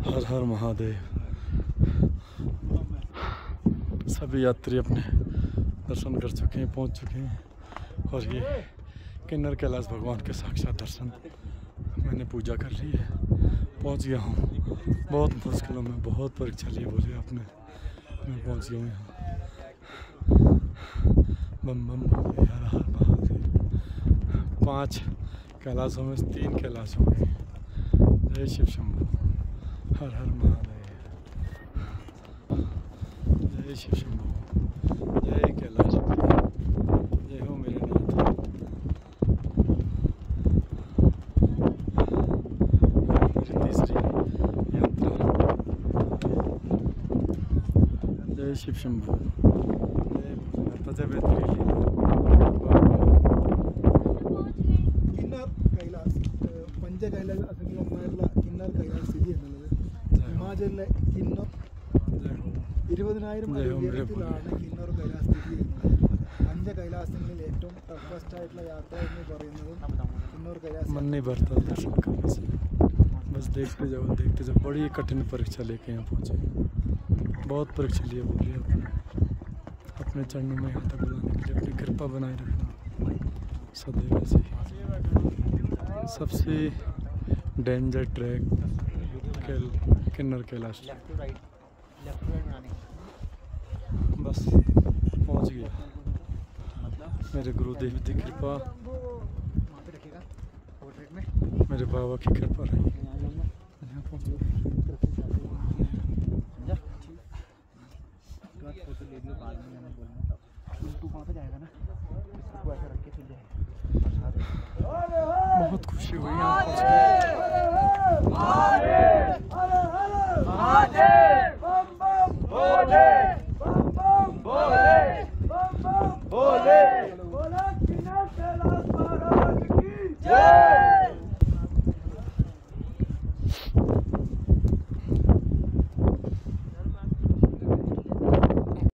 हर हर महादेव। सभी यात्री अपने दर्शन कर चुके हैं, पहुंच चुके हैं। और ये किन्नर कैलाश भगवान के साक्षात दर्शन मैंने पूजा कर ली है, पहुंच गया हूँ। बहुत मुश्किलों में, बहुत परीक्षा ली बोले आपने, मैं पहुंच गया हूँ यहाँ। बम बम भोले, हर हर महादेव। 5 कैलाशों में 3 कैलाश हो गए। जय शिव शंभू, हर हर महादेव। जय शिव शंभू, जय कैलाश, जय हो मेरे नाथ। मेरी तीसरी यात्रा। जय शिव शंभू, जय भोलेनाथ, जय बेतरी। पंच कैलास किन्नर कैलास സ്ഥിതി എന്നുള്ളത് ഹിമാചലിലെ കിന്നർ 20,000 അടി ഉയരത്തിലാണ് കിന്നർ കൈലാസ് സ്ഥിതി ചെയ്യുന്നത്. 5 കൈലാസങ്ങളിൽ ഏറ്റവും ടഫസ്റ്റ് ആയിട്ടുള്ള യാത്ര എന്ന് പറയുന്നത് किन्नर कैलास। मन नहीं भरता दर्शन करने से, बस देखते जाओ देखते जाओ। बड़ी कठिन परीक्षा लेके यहाँ पहुँचे, बहुत परीक्षा लिए बोलिए अपने चरणों में यहाँ तक बुलाने के लिए अपनी कृपा बनाए रखना सदैव ऐसे ही। सबसे डेंजर ट्रैक किन्नर कैलाश, बस पहुँच गया। मेरे गुरुदेव की कृपा, मेरे बाबा की कृपा रही, यहाँ पहुँच गया। बहुत खुशी हुई यहाँ पहुँच के।